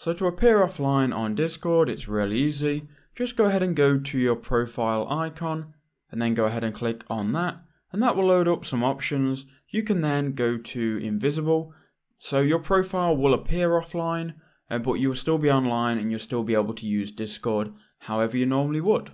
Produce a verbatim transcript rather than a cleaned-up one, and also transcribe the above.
So to appear offline on Discord, it's really easy. Just go ahead and go to your profile icon and then go ahead and click on that, and that will load up some options. You can then go to invisible, so your profile will appear offline, uh, but you will still be online and you'll still be able to use Discord however you normally would.